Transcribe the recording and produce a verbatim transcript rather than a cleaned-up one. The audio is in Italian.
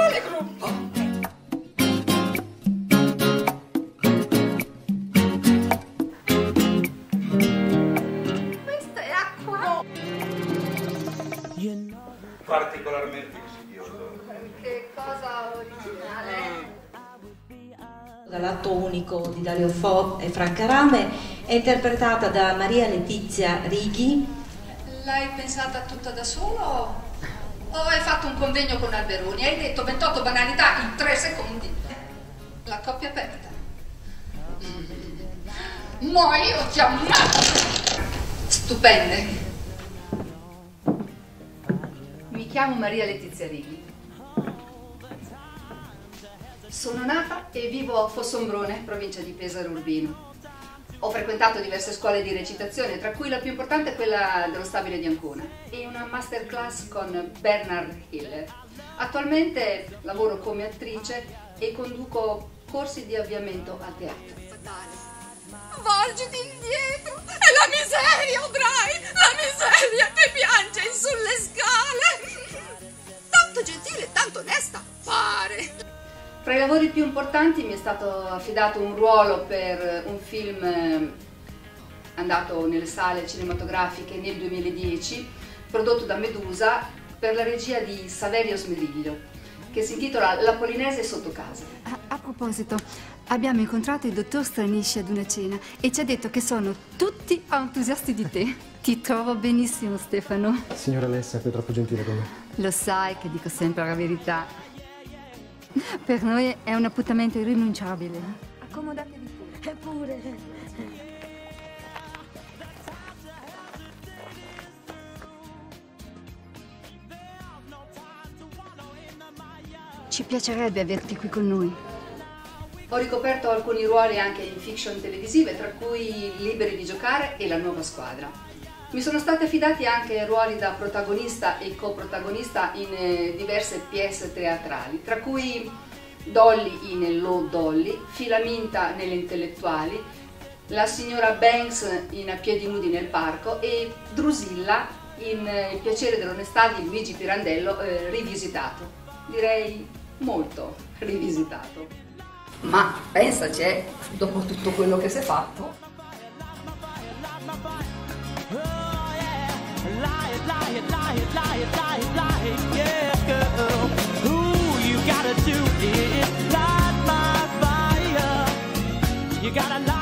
Quale gruppo? Questa è acqua? Particolarmente insidioso. Che cosa originale. Dall'atto unico di Dario Fo e Franca Rame, è interpretata da Maria Letizia Righi. L'hai pensata tutta da solo o hai fatto un convegno con Alberoni? Hai detto ventotto banalità in tre secondi. La coppia aperta. Ma io ti ammazzo! Stupende. Mi chiamo Maria Letizia Righi. Sono nata e vivo a Fossombrone, provincia di Pesaro Urbino. Ho frequentato diverse scuole di recitazione, tra cui la più importante è quella dello Stabile di Ancona, e una masterclass con Bernard Hiller. Attualmente lavoro come attrice e conduco corsi di avviamento a teatro. Volgiti indietro! È la miseria, Odrai! La miseria che piange sulle scale! Tanto gentile e tanto onesta, pare! Tra i lavori più importanti mi è stato affidato un ruolo per un film andato nelle sale cinematografiche nel duemiladieci, prodotto da Medusa per la regia di Saverio Smeriglio, che si intitola La Polinese sotto casa. A, a proposito, abbiamo incontrato il dottor Stranisci ad una cena e ci ha detto che sono tutti entusiasti di te. Ti trovo benissimo, Stefano. Signora, lei è sempre troppo gentile con me. Lo sai che dico sempre la verità. Per noi è un appuntamento irrinunciabile. Accomodatevi pure. Eppure. Ci piacerebbe averti qui con noi. Ho ricoperto alcuni ruoli anche in fiction televisive, tra cui Liberi di giocare e La nuova squadra. Mi sono stati affidati anche ruoli da protagonista e coprotagonista in eh, diverse pièce teatrali, tra cui Dolly in Hello Dolly, Filaminta nelle Intellettuali, la signora Banks in A piedi nudi nel parco e Drusilla in eh, Il piacere dell'onestà di Luigi Pirandello, eh, rivisitato. Direi molto rivisitato. Ma pensaci, dopo tutto quello che si è fatto. You gotta